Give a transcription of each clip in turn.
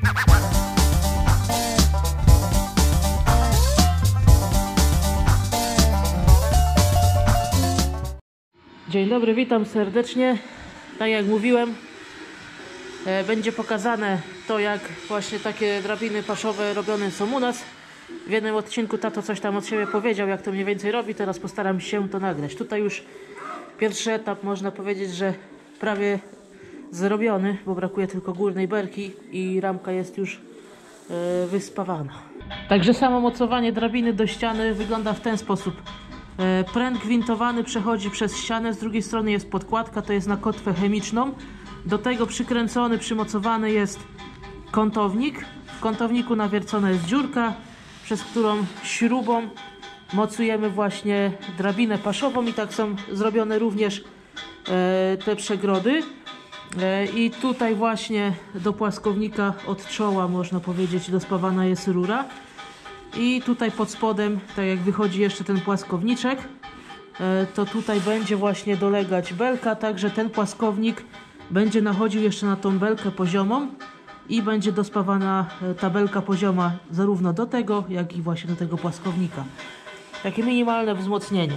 Dzień dobry, witam serdecznie. Tak jak mówiłem, będzie pokazane to, jak właśnie takie drabiny paszowe robione są u nas. W jednym odcinku tato coś tam od siebie powiedział, jak to mniej więcej robi. Teraz postaram się to nagrać. Tutaj już pierwszy etap, można powiedzieć, że prawie zrobiony, bo brakuje tylko górnej belki i ramka jest już wyspawana. Także samo mocowanie drabiny do ściany wygląda w ten sposób. Pręt gwintowany przechodzi przez ścianę, z drugiej strony jest podkładka, to jest na kotwę chemiczną. Do tego przykręcony, przymocowany jest kątownik. W kątowniku nawiercona jest dziurka, przez którą śrubą mocujemy właśnie drabinę paszową i tak są zrobione również te przegrody. I tutaj właśnie do płaskownika od czoła, można powiedzieć, dospawana jest rura. I tutaj pod spodem, tak jak wychodzi jeszcze ten płaskowniczek, to tutaj będzie właśnie dolegać belka, także ten płaskownik będzie nachodził jeszcze na tą belkę poziomą i będzie dospawana ta belka pozioma zarówno do tego, jak i właśnie do tego płaskownika. Takie minimalne wzmocnienie.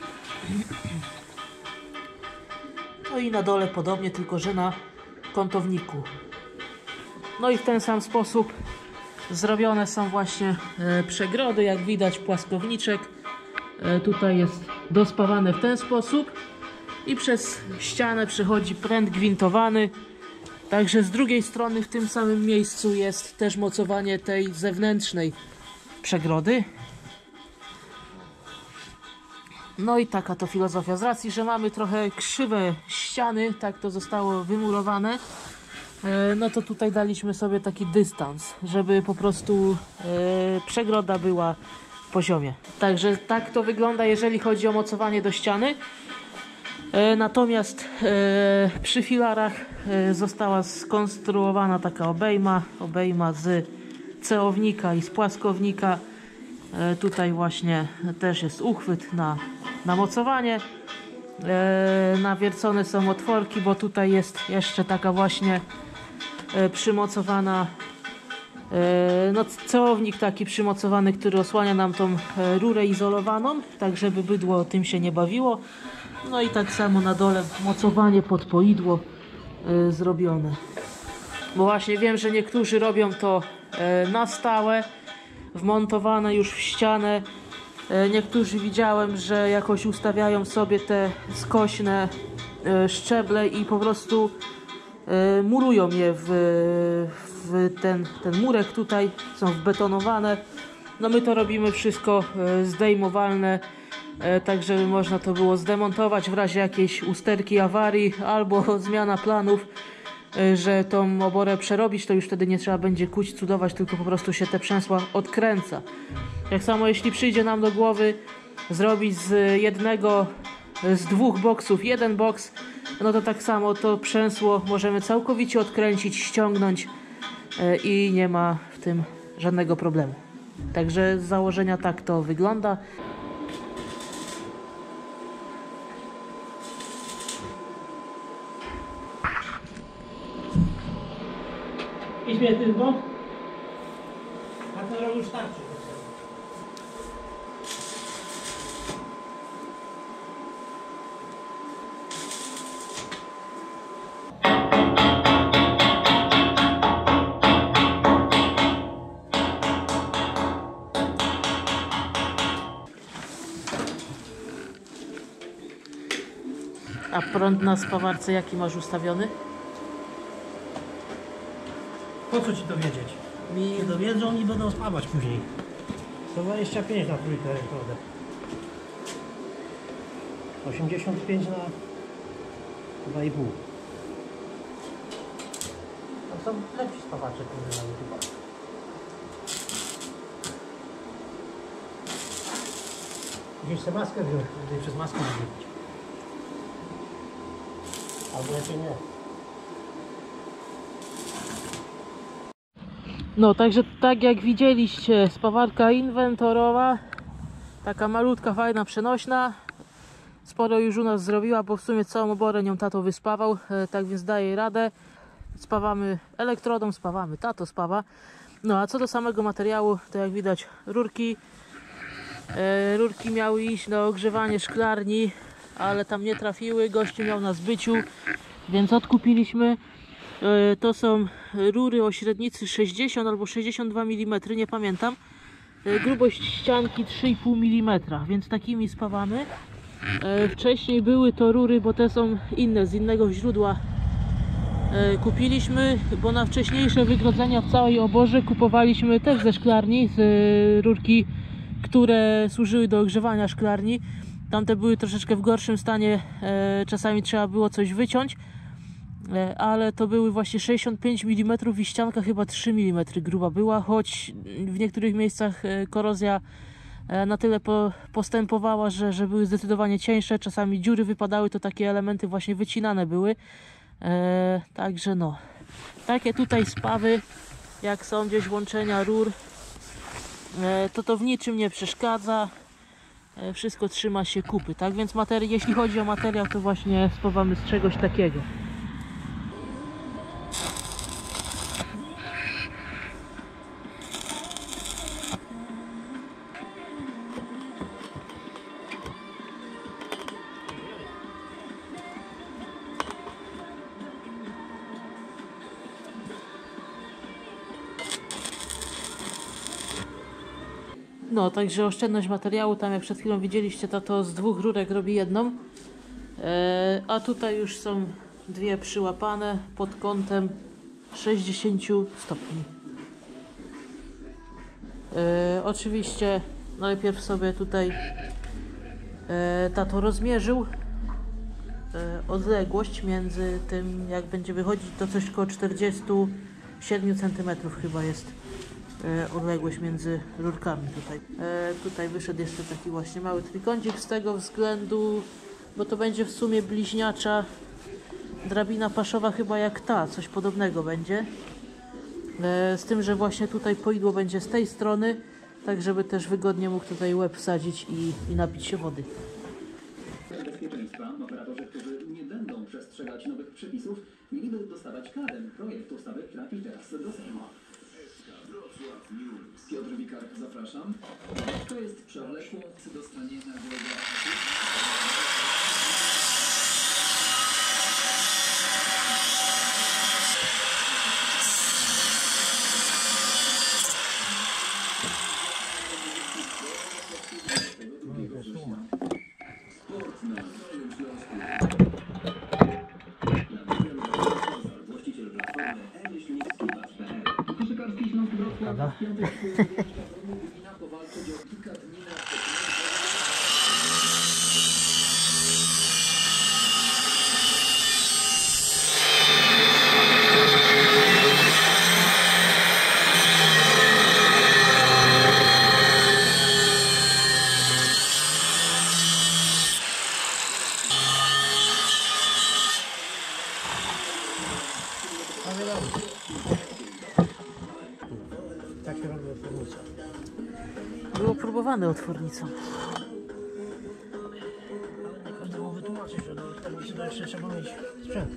No i na dole podobnie, tylko że na kątowniku. No i w ten sam sposób zrobione są właśnie przegrody, jak widać płaskowniczek tutaj jest dospawane w ten sposób i przez ścianę przechodzi pręt gwintowany. Także z drugiej strony w tym samym miejscu jest też mocowanie tej zewnętrznej przegrody. No i taka to filozofia. Z racji, że mamy trochę krzywe ściany, tak to zostało wymurowane, no to tutaj daliśmy sobie taki dystans, żeby po prostu przegroda była w poziomie. Także tak to wygląda, jeżeli chodzi o mocowanie do ściany. Natomiast przy filarach została skonstruowana taka obejma z ceownika i z płaskownika. Tutaj właśnie też jest uchwyt na mocowanie. Nawiercone są otworki, bo tutaj jest jeszcze taka właśnie przymocowana no, ceownik taki przymocowany, który osłania nam tą rurę izolowaną, tak żeby bydło tym się nie bawiło. No i tak samo na dole mocowanie pod poidło zrobione. Bo właśnie wiem, że niektórzy robią to na stałe, wmontowane już w ścianę. Niektórzy widziałem, że jakoś ustawiają sobie te skośne szczeble i po prostu murują je w ten murek tutaj, są wbetonowane. No my to robimy wszystko zdejmowalne, tak żeby można to było zdemontować w razie jakiejś usterki, awarii albo zmiana planów, że tą oborę przerobić, to już wtedy nie trzeba będzie kuć, cudować, tylko po prostu się te przęsła odkręca. Tak samo jeśli przyjdzie nam do głowy zrobić z dwóch boksów jeden boks, no to tak samo to przęsło możemy całkowicie odkręcić, ściągnąć i nie ma w tym żadnego problemu. Także z założenia tak to wygląda. Idź mnie tylko. A to już starczy. A prąd na spawarce jaki masz ustawiony? Po co ci to wiedzieć? Mi dowiedzą i będą spawać później. 125 na trójkę elektrodę. 85 na 2,5. To są lepsi spawacze, które mamy chyba. Gdzieś sobie maskę wziąć, żeby przez maskę wybić. Albo lepiej nie. No, także tak jak widzieliście, spawarka inwentorowa, taka malutka, fajna, przenośna. Sporo już u nas zrobiła, bo w sumie całą oborę nią tato wyspawał, tak więc daje radę. spawamy elektrodą, spawamy, tato spawa. No a co do samego materiału, to jak widać rurki miały iść na ogrzewanie szklarni, ale tam nie trafiły, gościu miał na zbyciu, więc odkupiliśmy. To są rury o średnicy 60 albo 62 mm, nie pamiętam. Grubość ścianki 3,5 mm, więc takimi spawamy. Wcześniej były to rury, bo te są inne, z innego źródła kupiliśmy, bo na wcześniejsze wygrodzenia w całej oborze kupowaliśmy też ze szklarni, z rurki, które służyły do ogrzewania szklarni. Tamte były troszeczkę w gorszym stanie, czasami trzeba było coś wyciąć, ale to były właśnie 65 mm i ścianka chyba 3 mm gruba była, choć w niektórych miejscach korozja na tyle postępowała, że były zdecydowanie cieńsze, czasami dziury wypadały, to takie elementy właśnie wycinane były. Także no, takie tutaj spawy, jak są gdzieś łączenia rur, to w niczym nie przeszkadza, wszystko trzyma się kupy, tak więc jeśli chodzi o materiał, to właśnie spawamy z czegoś takiego. No, także oszczędność materiału, tam jak przed chwilą widzieliście, to z 2 rurek robi jedną. A tutaj już są 2 przyłapane pod kątem 60 stopni. Oczywiście najpierw sobie tutaj tato rozmierzył odległość między tym, jak będzie wychodzić, to coś około 47 cm chyba jest odległość między rurkami tutaj. Tutaj wyszedł jeszcze taki właśnie mały trójkącik z tego względu, bo to będzie w sumie bliźniacza drabina paszowa chyba jak ta, coś podobnego będzie. Z tym, że właśnie tutaj poidło będzie z tej strony, tak żeby też wygodnie mógł tutaj łeb wsadzić i napić się wody. Bezpieczeństwa operatorzy, którzy nie będą przestrzegać nowych przepisów, mieliby dostawać karę. Projekt ustawy trafi teraz do Sejmu. Piotr Wikar, zapraszam. To jest przewlekłą dostanie nagłego Tak się robi otwornicą. Było próbowane otwornicą. Ale nie każdemu wytłumaczyć, że do otwornicy to jeszcze trzeba mieć sprzęt.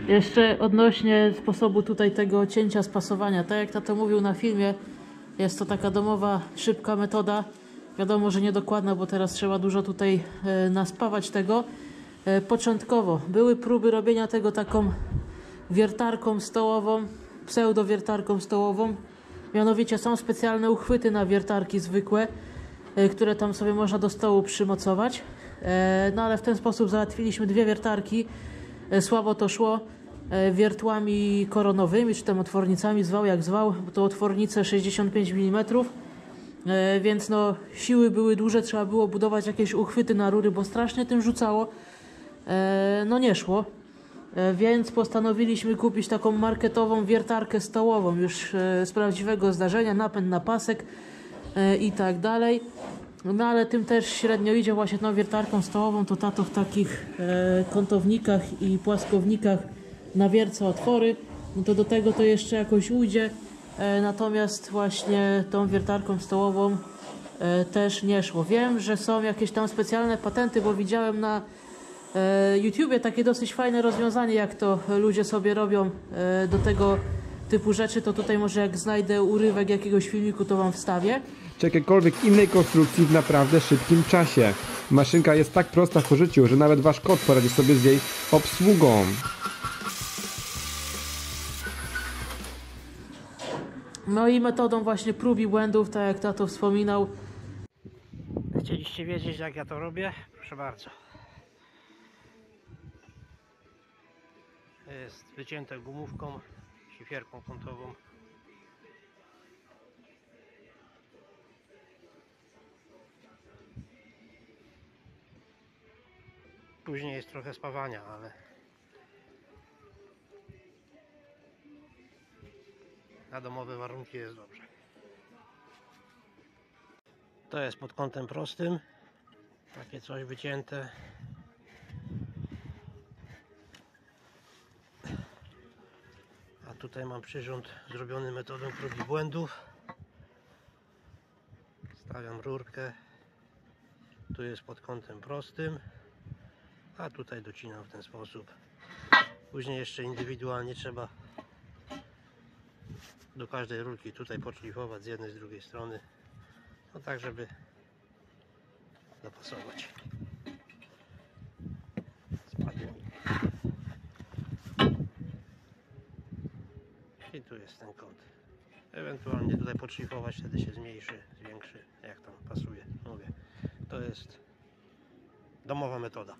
Jeszcze odnośnie sposobu tutaj tego cięcia spasowania. Tak jak tato mówił na filmie, jest to taka domowa, szybka metoda. Wiadomo, że niedokładna, bo teraz trzeba dużo tutaj naspawać tego. Początkowo były próby robienia tego taką wiertarką stołową, pseudo-wiertarką stołową. Mianowicie są specjalne uchwyty na wiertarki zwykłe, które tam sobie można do stołu przymocować. No ale w ten sposób załatwiliśmy dwie wiertarki. Słabo to szło. Wiertłami koronowymi, czy tam otwornicami, zwał jak zwał, bo to otwornice 65 mm. Więc no siły były duże, trzeba było budować jakieś uchwyty na rury, bo strasznie tym rzucało. No nie szło. Więc postanowiliśmy kupić taką marketową wiertarkę stołową, już z prawdziwego zdarzenia, napęd na pasek i tak dalej. No ale tym też średnio idzie właśnie tą wiertarką stołową, to tato w takich kątownikach i płaskownikach nawierca otwory, no to do tego to jeszcze jakoś ujdzie, natomiast właśnie tą wiertarką stołową też nie szło. Wiem, że są jakieś tam specjalne patenty, bo widziałem na YouTubie takie dosyć fajne rozwiązanie, jak to ludzie sobie robią do tego typu rzeczy, to tutaj może jak znajdę urywek jakiegoś filmiku, to wam wstawię. Czy jakiejkolwiek innej konstrukcji w naprawdę szybkim czasie. Maszynka jest tak prosta w użyciu, że nawet wasz kot poradzi sobie z jej obsługą. No i metodą właśnie prób i błędów, tak jak tato wspominał. Chcieliście wiedzieć, jak ja to robię? Proszę bardzo. Jest wycięte gumówką, szlifierką kątową. Później jest trochę spawania, ale na domowe warunki jest dobrze. To jest pod kątem prostym. Takie coś wycięte. A tutaj mam przyrząd zrobiony metodą prób i błędów. Stawiam rurkę. Tu jest pod kątem prostym. A tutaj docinam w ten sposób. Później jeszcze indywidualnie trzeba do każdej rurki tutaj podszlifować z jednej, z drugiej strony. No tak, żeby dopasować. Spadło. I tu jest ten kąt. Ewentualnie tutaj podszlifować, wtedy się zmniejszy, zwiększy, jak tam pasuje. Mówię, to jest domowa metoda.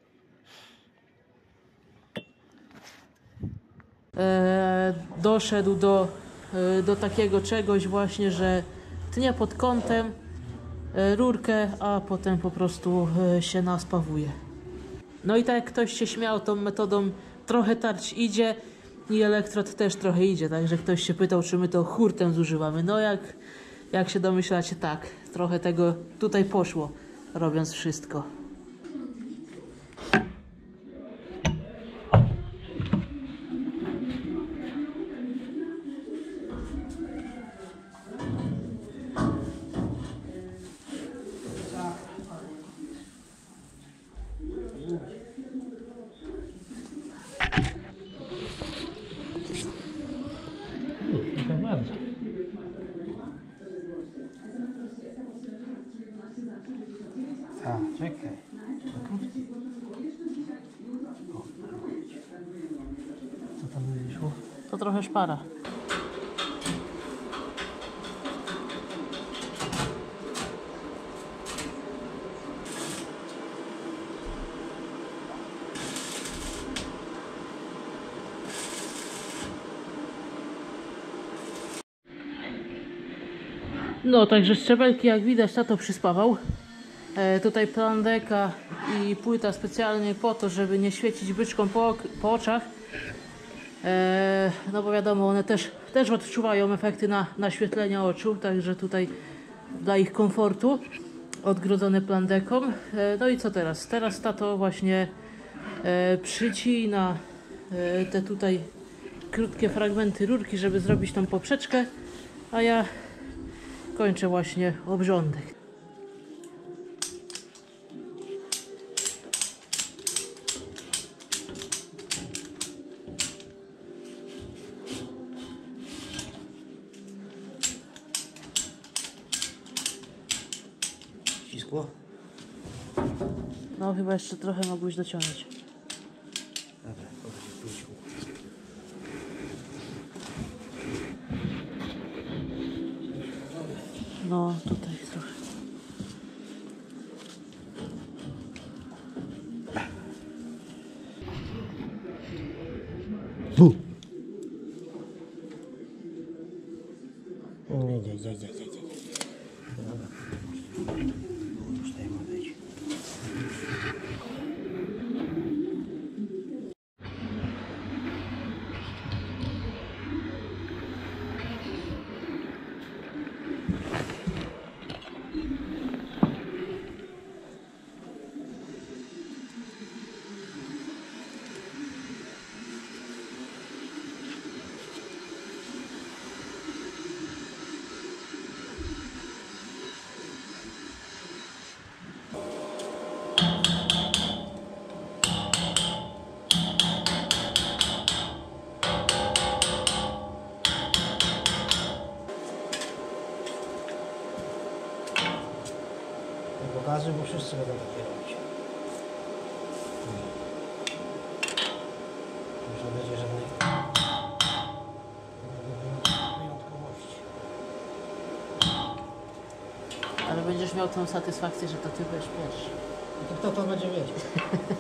Doszedł do takiego czegoś właśnie, że tnie pod kątem rurkę, a potem po prostu się naspawuje. No i tak jak ktoś się śmiał, tą metodą trochę tarć idzie i elektrod też trochę idzie, także ktoś się pytał, czy my to hurtem zużywamy. No jak się domyślacie, tak, trochę tego tutaj poszło, robiąc wszystko. Proszę bardzo. A, czekaj. Co tam wyszło? To trochę szpara. No, także szczebelki jak widać tato przyspawał. Tutaj plandeka i płyta specjalnie po to, żeby nie świecić byczkom po oczach. No bo wiadomo, one też odczuwają efekty naświetlenia oczu, także tutaj dla ich komfortu odgrodzone plandeką. No i co teraz? Teraz tato właśnie przycina te tutaj krótkie fragmenty rurki, żeby zrobić tą poprzeczkę, a ja kończę właśnie obrządek. ciepło. No chyba jeszcze trochę mogłeś dociągnąć. Dobra, pójdź. No tutaj trochę. Nie. Dobra. Już tutaj ma być. Nie pokazuj, bo wszyscy będą takie robić. Już nie będzie żadnej wyjątkowości. Ale będziesz miał tą satysfakcję, że to ty byłeś pierwszy. No to kto to będzie wiedział?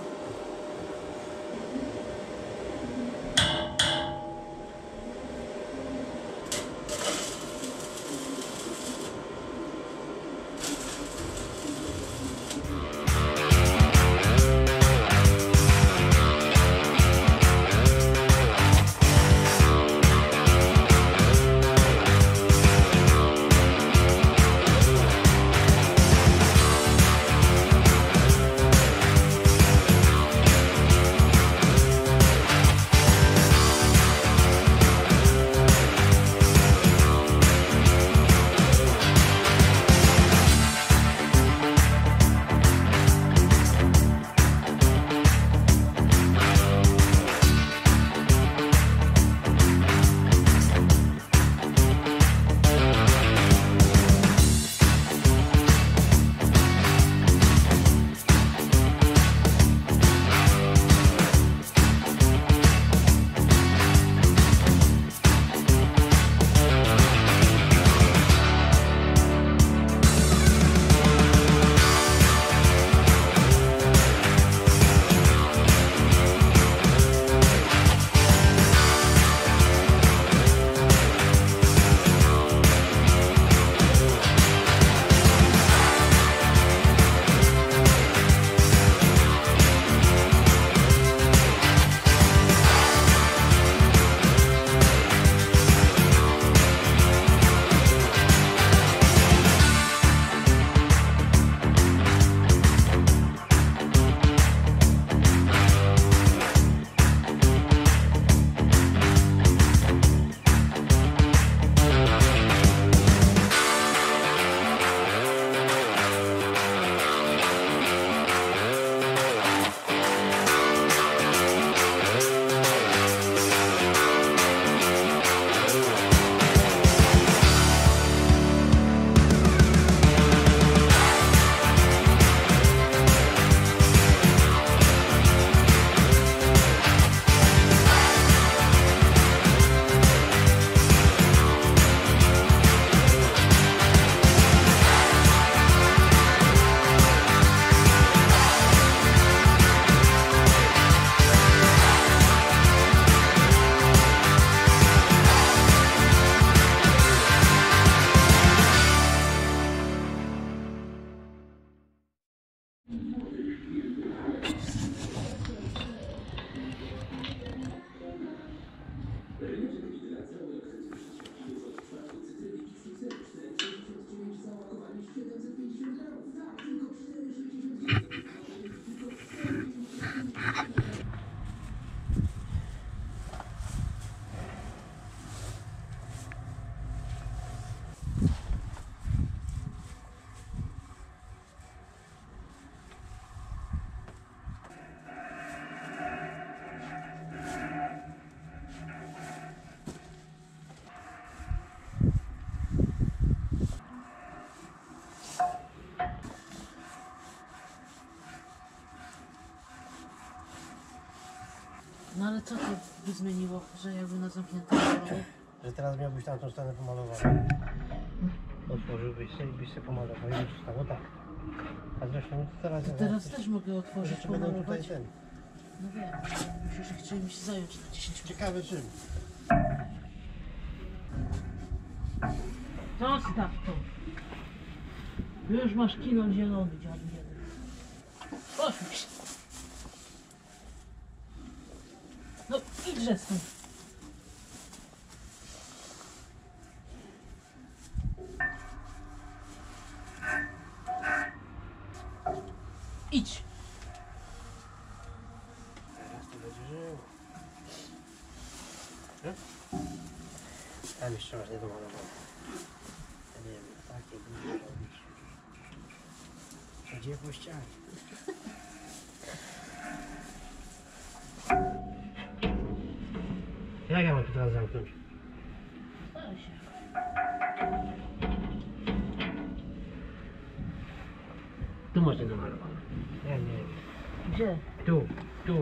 co to by zmieniło, że jakby na zamkniętym było? Że teraz miałbyś tamtą stronę pomalowaną. Otworzyłbyś sobie i byś sobie pomalował i by zostało tak. A zresztą teraz... Teraz też mogę otworzyć, Rzeczy będą tutaj pomalować. ten. No wiem, musisz ich czymś zająć na 10 minut. Ciekawe czym. Zostaw to. Już masz kino zielony, dziadu jeden. Poszły się. No idźże stąd. Idź. Teraz to będzie żyło. Tam jeszcze masz niedomalowane. Ja nie wiem, takie duże robisz. Gdzie po ścianie? Jak ja mam tu teraz zamknąć? Staraj się. Tu masz niedomalowane. Ja nie wiem. Gdzie? Tu, tu.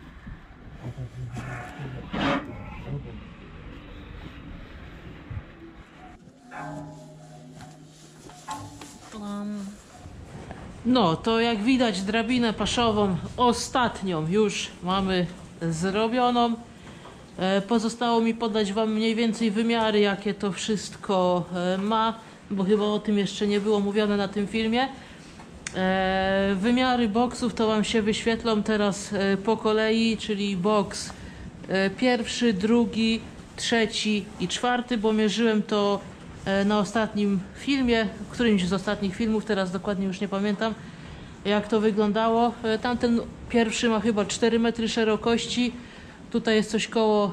No, to jak widać drabinę paszową ostatnią już mamy zrobioną. Pozostało mi podać Wam mniej więcej wymiary, jakie to wszystko ma, bo chyba o tym jeszcze nie było mówione na tym filmie. Wymiary boksów to Wam się wyświetlą teraz po kolei, czyli boks pierwszy, drugi, trzeci i czwarty, bo mierzyłem to na ostatnim filmie, którymś z ostatnich filmów, teraz dokładnie już nie pamiętam jak to wyglądało. Tamten pierwszy ma chyba 4 metry szerokości, tutaj jest coś koło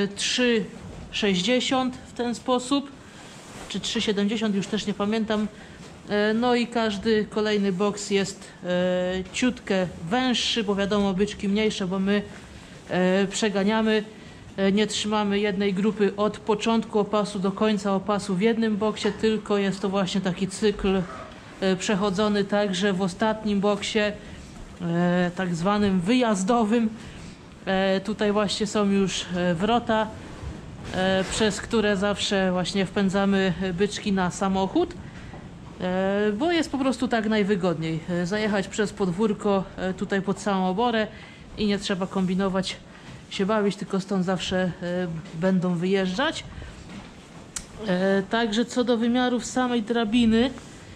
3,60 w ten sposób, czy 3,70, już też nie pamiętam. No i każdy kolejny boks jest ciutkę węższy, bo wiadomo byczki mniejsze, bo my przeganiamy. Nie trzymamy jednej grupy od początku opasu do końca opasu w jednym boksie, tylko jest to właśnie taki cykl przechodzony także w ostatnim boksie, tak zwanym wyjazdowym. Tutaj właśnie są już wrota, przez które zawsze właśnie wpędzamy byczki na samochód, bo jest po prostu tak najwygodniej. Zajechać przez podwórko tutaj pod samą oborę i nie trzeba kombinować, się bawić, tylko stąd zawsze będą wyjeżdżać. Także co do wymiarów samej drabiny,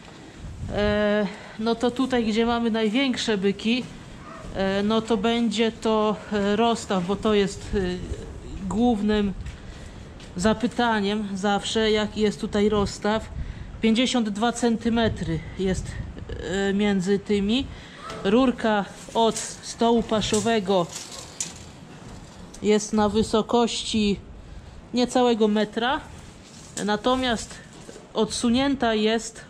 no to tutaj, gdzie mamy największe byki, no to będzie to rozstaw, bo to jest głównym zapytaniem zawsze, jaki jest tutaj rozstaw. 52 cm jest między tymi. Rurka od stołu paszowego jest na wysokości niecałego metra, natomiast odsunięta jest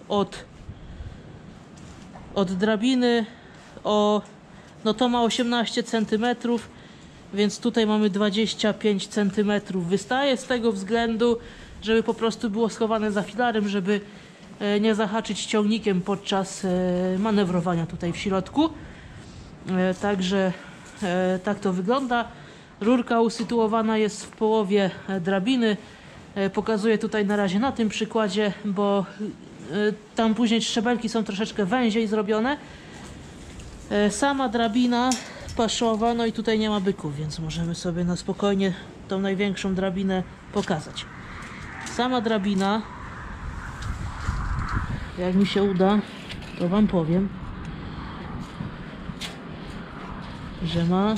od drabiny no to ma 18 cm, więc tutaj mamy 25 cm. Wystaje z tego względu, żeby po prostu było schowane za filarem, żeby nie zahaczyć ciągnikiem podczas manewrowania tutaj w środku. Także tak to wygląda. Rurka usytuowana jest w połowie drabiny. Pokazuję tutaj na razie na tym przykładzie, bo tam później szczebelki są troszeczkę węziej zrobione. Sama drabina paszowa, no i tutaj nie ma byków, więc możemy sobie na spokojnie tą największą drabinę pokazać. Sama drabina, jak mi się uda, to Wam powiem, że ma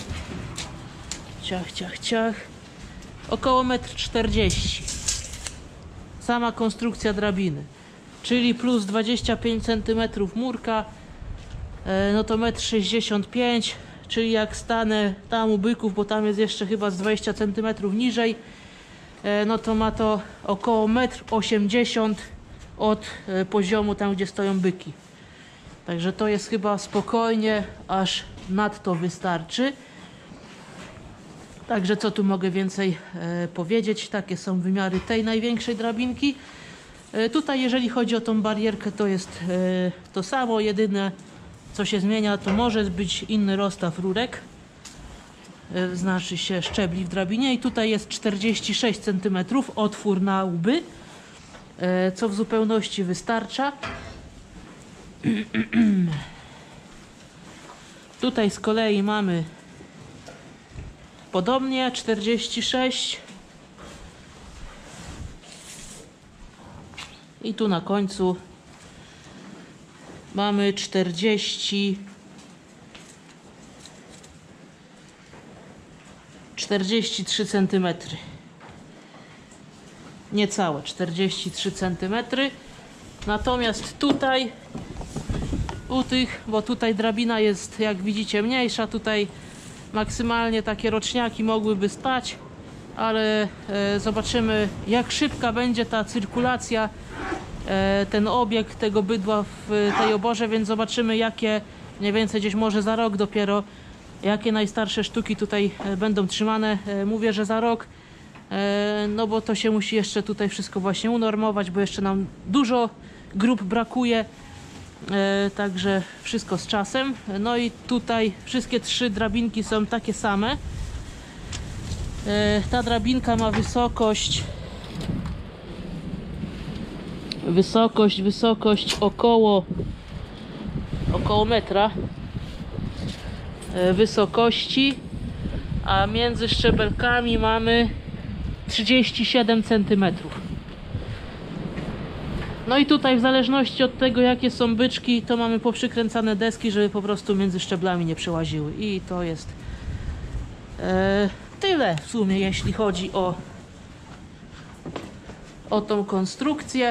ciach, około 1,40 m. Sama konstrukcja drabiny, czyli plus 25 cm murka, no to 1,65 m, czyli jak stanę tam u byków, bo tam jest jeszcze chyba z 20 cm niżej, no to ma to około 1,80 m od poziomu tam, gdzie stoją byki. Także to jest chyba spokojnie, aż nadto wystarczy. Także co tu mogę więcej powiedzieć? Takie są wymiary tej największej drabinki. Tutaj jeżeli chodzi o tą barierkę, to jest to samo, jedyne co się zmienia, to może być inny rozstaw rurek. znaczy się szczebli w drabinie i tutaj jest 46 cm otwór na łby, co w zupełności wystarcza. Tutaj z kolei mamy podobnie 46 i tu na końcu mamy 43 cm. Niecałe 43 cm. Natomiast tutaj u tych, bo tutaj drabina jest, jak widzicie, mniejsza, tutaj maksymalnie takie roczniaki mogłyby stać, ale zobaczymy, jak szybka będzie ta cyrkulacja, ten obieg tego bydła w tej oborze, więc zobaczymy, jakie mniej więcej gdzieś może za rok dopiero, jakie najstarsze sztuki tutaj będą trzymane. Mówię, że za rok, no bo to się musi jeszcze tutaj wszystko właśnie unormować, bo jeszcze nam dużo grup brakuje. Także wszystko z czasem. No i tutaj wszystkie 3 drabinki są takie same. Ta drabinka ma wysokość około metra wysokości, a między szczebelkami mamy 37 cm. No i tutaj w zależności od tego, jakie są byczki, to mamy poprzykręcane deski, żeby po prostu między szczeblami nie przełaziły. I to jest tyle w sumie, jeśli chodzi o tą konstrukcję.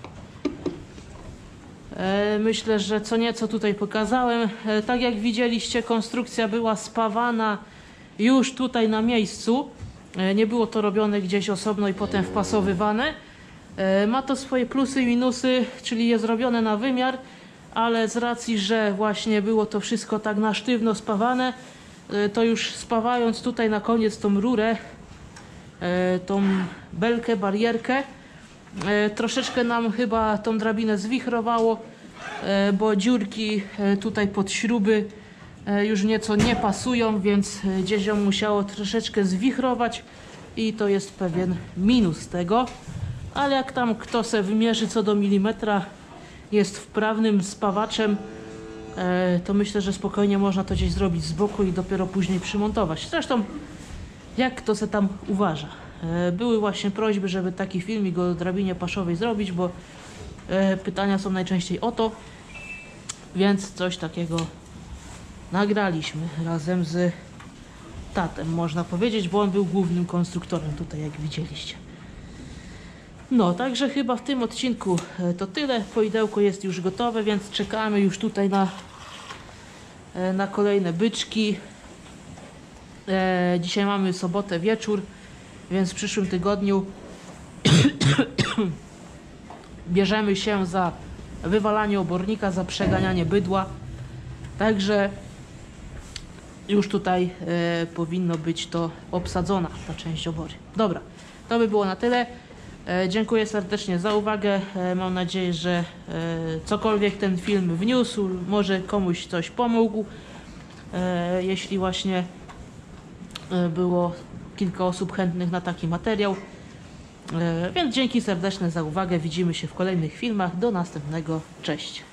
Myślę, że co nieco tutaj pokazałem. Tak jak widzieliście, konstrukcja była spawana już tutaj na miejscu. Nie było to robione gdzieś osobno i potem wpasowywane. Ma to swoje plusy i minusy, czyli jest robione na wymiar, ale z racji, że właśnie było to wszystko tak na sztywno spawane, to już spawając tutaj na koniec tą rurę, tą belkę, barierkę, troszeczkę nam chyba tą drabinę zwichrowało, bo dziurki tutaj pod śruby już nieco nie pasują, więc gdzieś ją musiało troszeczkę zwichrować i to jest pewien minus tego. Ale jak tam kto se wymierzy co do milimetra, jest wprawnym spawaczem, to myślę, że spokojnie można to gdzieś zrobić z boku i dopiero później przymontować. Zresztą jak kto se tam uważa. Były właśnie prośby, żeby taki filmik o drabinie paszowej zrobić, bo pytania są najczęściej o to, więc coś takiego nagraliśmy razem z tatem, można powiedzieć, bo on był głównym konstruktorem tutaj, jak widzieliście. No, także chyba w tym odcinku to tyle. Poidełko jest już gotowe, więc czekamy już tutaj na kolejne byczki. Dzisiaj mamy sobotę wieczór, więc w przyszłym tygodniu bierzemy się za wywalanie obornika, za przeganianie bydła. Także już tutaj powinno być to obsadzona ta część obory. Dobra, to by było na tyle. Dziękuję serdecznie za uwagę. Mam nadzieję, że cokolwiek ten film wniósł, może komuś coś pomógł. Jeśli właśnie było kilka osób chętnych na taki materiał. Więc dzięki serdeczne za uwagę. Widzimy się w kolejnych filmach. Do następnego. Cześć.